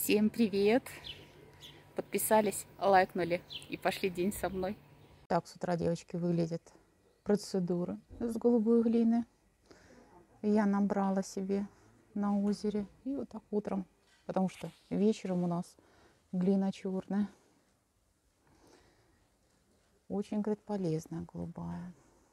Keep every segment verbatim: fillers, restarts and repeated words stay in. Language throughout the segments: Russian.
Всем привет! Подписались, лайкнули и пошли день со мной. Так с утра, девочки, выглядят процедуры с голубой глины. Я набрала себе на озере. И вот так утром, потому что вечером у нас глина черная. Очень, говорит, полезная, голубая.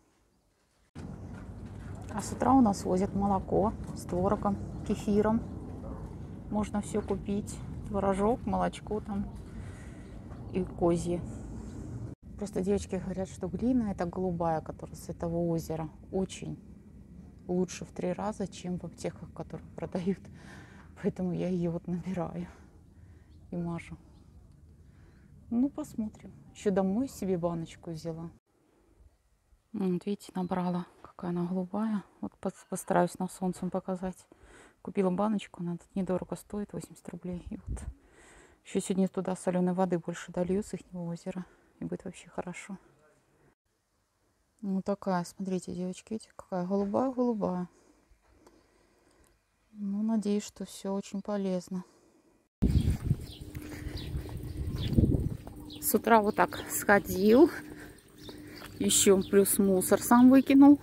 А с утра у нас возят молоко с творогом, кефиром. Можно все купить. Творожок, молочко там и козье. Просто девочки говорят, что глина это голубая, которая с этого озера, очень лучше в три раза, чем в аптеках, которые продают. Поэтому я ее вот набираю и мажу. Ну, посмотрим. Еще домой себе баночку взяла. Вот видите, набрала, какая она голубая. Вот постараюсь на солнце показать. Купила баночку, она тут недорого стоит, восемьдесят рублей. И вот еще сегодня туда соленой воды больше долью с их озера. И будет вообще хорошо. Вот такая, смотрите, девочки, видите, какая голубая-голубая. Ну, надеюсь, что все очень полезно. С утра вот так сходил. Еще плюс мусор сам выкинул.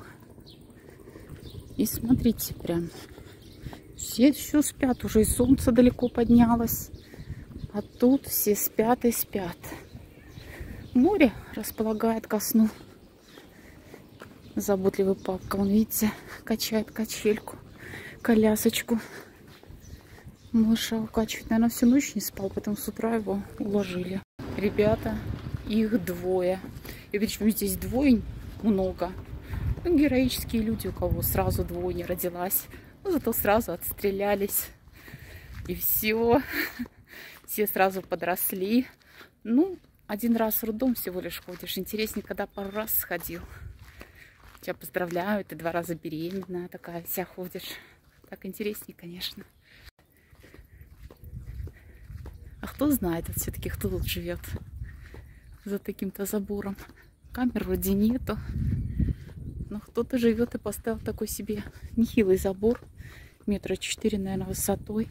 И смотрите, прям все еще спят, уже и солнце далеко поднялось. А тут все спят и спят. Море располагает ко сну. Заботливый папка, он, видите, качает качельку, колясочку. Малыша укачивает. Наверное, всю ночь не спал, поэтому с утра его уложили. Ребята, их двое. И причем здесь двое много. Ну, героические люди, у кого сразу двое не родилась. Ну, зато сразу отстрелялись. И все. Все сразу подросли. Ну, один раз в роддом всего лишь ходишь. Интереснее, когда пару раз сходил. Тебя поздравляю, ты два раза беременная такая вся ходишь. Так интереснее, конечно. А кто знает, вот все-таки кто тут живет за таким-то забором. Камер вроде нету. Но кто-то живет и поставил такой себе нехилый забор. Метра четыре, наверное, высотой.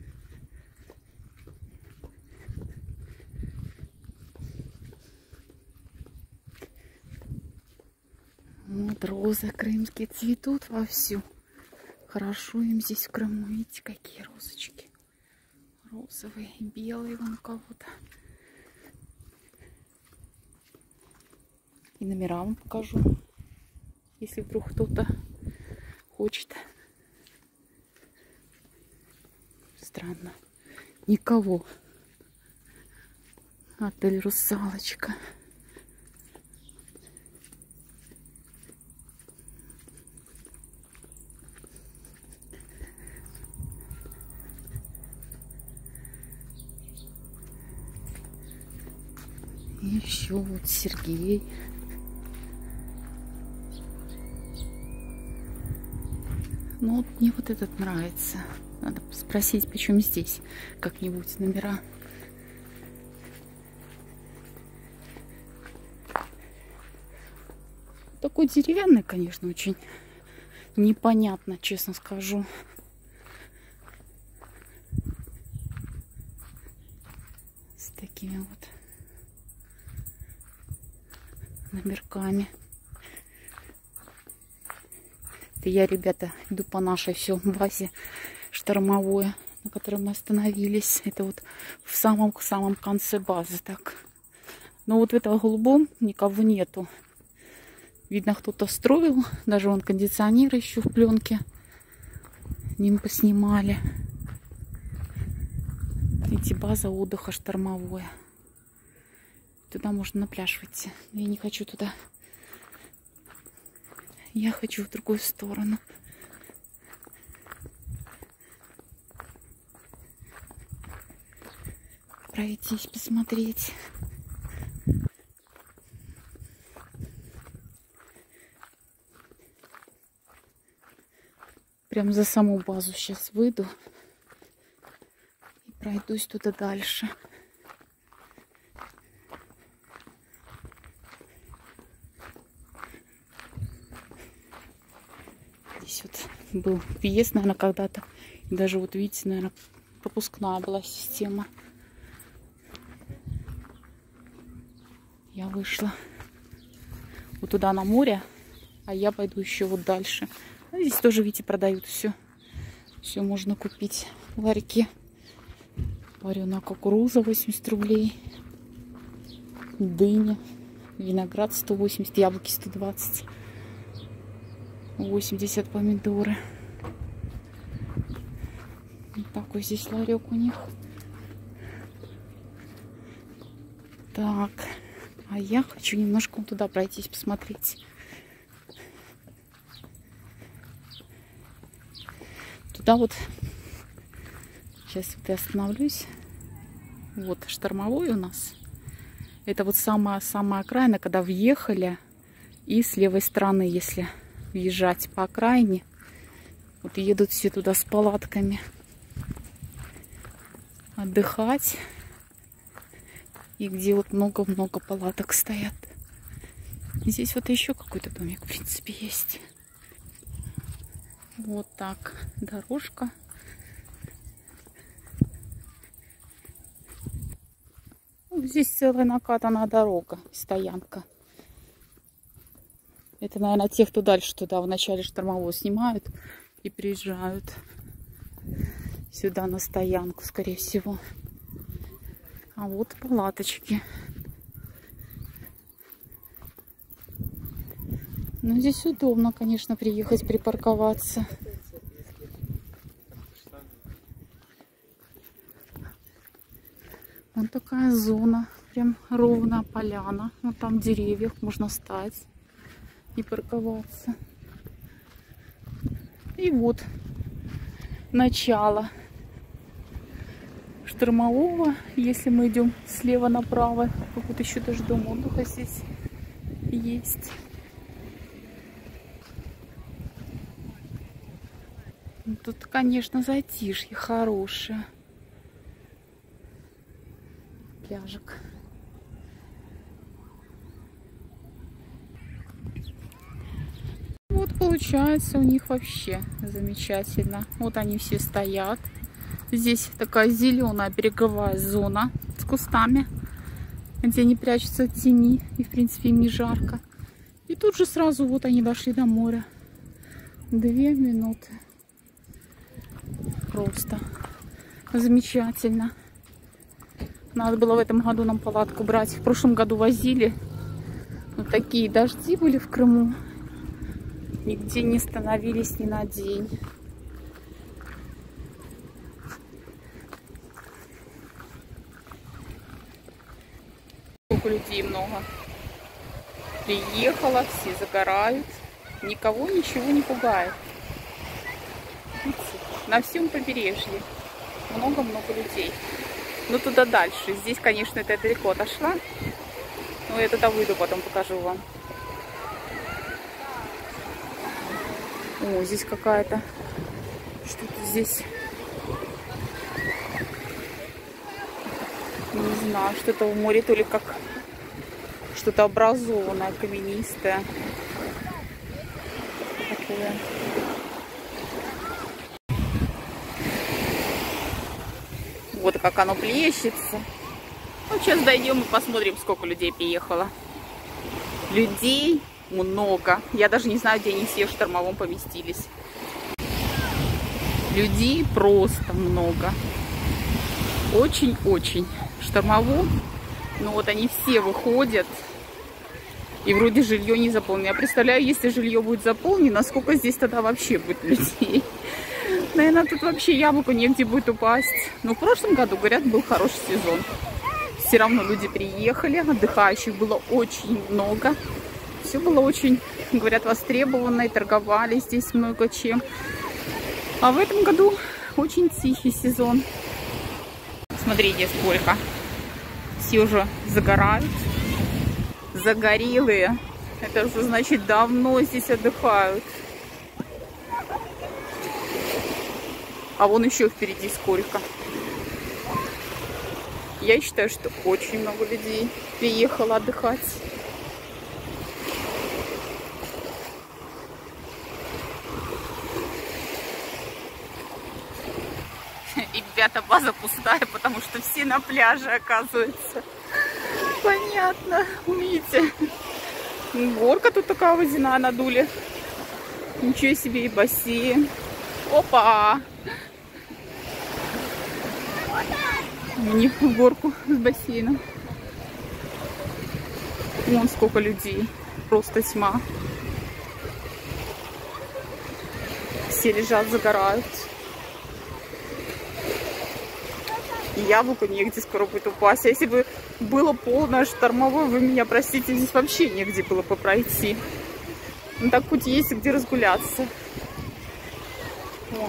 Вот розы крымские цветут вовсю. Хорошо им здесь в Крыму. Видите, какие розочки. Розовые, белые вон у кого-то. И номера вам покажу. Если вдруг кто-то хочет. Странно. Никого. Отель «Русалочка». И еще вот Сергей. Ну, вот мне вот этот нравится. Надо спросить, почему здесь как-нибудь номера. Такой деревянный, конечно, очень непонятно, честно скажу. С такими вот номерками. Это я, ребята, иду по нашей все базе штормовой, на которой мы остановились. Это вот в самом-самом конце базы. Так. Но вот в этом голубом никого нету. Видно, кто-то строил. Даже вон кондиционер еще в пленке. Ним поснимали. Видите, база отдыха штормовая. Туда можно на пляж выйти. Но я не хочу туда. Я хочу в другую сторону. Пройтись, посмотреть. Прям за саму базу сейчас выйду. И пройдусь туда дальше. Здесь вот был въезд, наверное, когда-то. Даже вот видите, наверное, пропускная была система. Я вышла вот туда на море, а я пойду еще вот дальше. А здесь тоже, видите, продают все. Все можно купить в ларьке. Вареная кукуруза восемьдесят рублей. Дыня. Виноград сто восемьдесят. Яблоки сто двадцать. восемьдесят помидоры. Вот такой здесь ларек у них. Так. А я хочу немножко вот туда пройтись, посмотреть. Туда вот. Сейчас вот я остановлюсь. Вот штормовой у нас. Это вот самая-самая окраина, когда въехали. И с левой стороны, если въезжать по окраине. Вот едут все туда с палатками. Отдыхать. И где вот много-много палаток стоят. Здесь вот еще какой-то домик, в принципе, есть. Вот так дорожка. Здесь целая накатанная дорога, стоянка. Это, наверное, те, кто дальше туда в начале штормового снимают и приезжают сюда на стоянку, скорее всего. А вот палаточки. Ну, здесь удобно, конечно, приехать, припарковаться. Вот такая зона, прям ровная поляна. Вот там в деревьях можно встать и парковаться. И вот начало штормового, если мы идем слева направо. Вот еще даже дом отдыха здесь есть. Тут, конечно, затишье хорошее. Пляжик. Вот получается у них вообще замечательно. Вот они все стоят. Здесь такая зеленая береговая зона с кустами, где они прячутся от тени. И, в принципе, им не жарко. И тут же сразу вот они дошли до моря. Две минуты. Просто замечательно. Надо было в этом году нам палатку брать. В прошлом году возили. Вот такие дожди были в Крыму. Нигде не становились ни на день. Сколько людей много. Приехала, все загорают. Никого ничего не пугает. На всем побережье много-много людей. Ну, туда дальше. Здесь, конечно, это я далеко отошла. Но я туда выйду, потом покажу вам. О, здесь какая-то... Что-то здесь... Не знаю, что-то в море, то ли как... Что-то образованное, каменистое. Такое... Вот как оно плещется. Ну, сейчас дойдем и посмотрим, сколько людей приехало. Людей много. Я даже не знаю, где они все в штормовом поместились. Людей просто много. Очень-очень. В штормовом. Ну вот они все выходят. И вроде жилье не заполнено. Я представляю, если жилье будет заполнено, сколько здесь тогда вообще будет людей. Наверное, тут вообще яблоку негде будет упасть. Но в прошлом году, говорят, был хороший сезон. Все равно люди приехали, отдыхающих было очень много. Все было очень, говорят, востребовано и торговали здесь много чем. А в этом году очень тихий сезон. Смотрите, сколько. Все уже загорают. Загорелые. Это уже, значит, давно здесь отдыхают. А вон еще впереди сколько. Я считаю, что очень много людей приехало отдыхать. И ребята, база пустая, потому что все на пляже, оказывается. Понятно, видите. Горка тут такая водяная надули. Ничего себе, и бассейн. Опа! У них в горку с бассейном. Вон сколько людей. Просто тьма. Все лежат, загорают. И яблоку негде скоро будет упасть. А если бы было полное штормовое, вы меня простите, здесь вообще негде было бы пройти. Ну так хоть есть где разгуляться. О.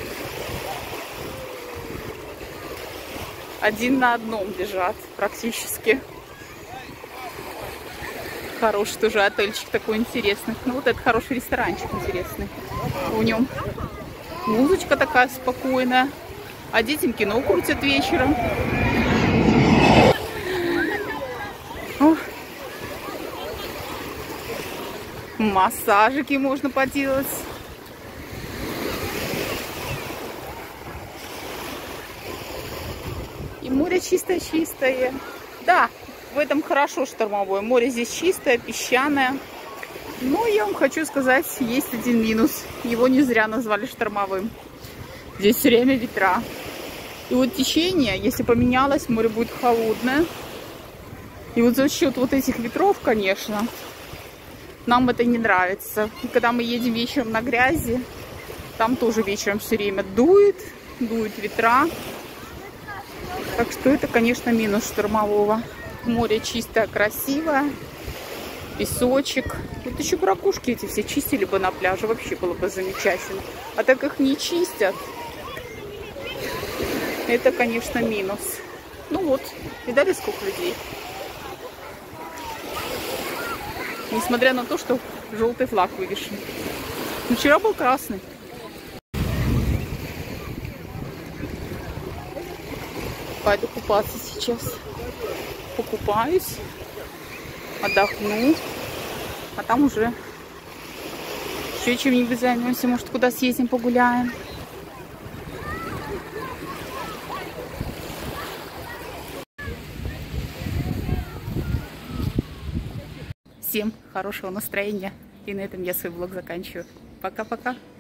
Один на одном лежат практически. Хороший тоже отельчик такой интересный. Ну вот это хороший ресторанчик интересный. В нем музычка такая спокойная. А детям кино крутят вечером. О. Массажики можно поделать. И море чистое-чистое. Да, в этом хорошо штормовое. Море здесь чистое, песчаное. Но я вам хочу сказать, есть один минус. Его не зря назвали штормовым. Здесь все время ветра. И вот течение, если поменялось, море будет холодное. И вот за счет вот этих ветров, конечно, нам это не нравится. И когда мы едем вечером на грязи, там тоже вечером все время дует, дуют ветра. Так что это, конечно, минус штормового. Море чистое, красивое. Песочек. Вот еще ракушки эти все чистили бы на пляже, вообще было бы замечательно. А так их не чистят. Это, конечно, минус. Ну вот, видали, сколько людей? Несмотря на то, что желтый флаг вывешен. Вчера был красный. Пойду купаться сейчас. Покупаюсь, отдохну, а там уже еще чем-нибудь займемся. Может, куда съездим, погуляем. Всем хорошего настроения. И на этом я свой влог заканчиваю. Пока-пока.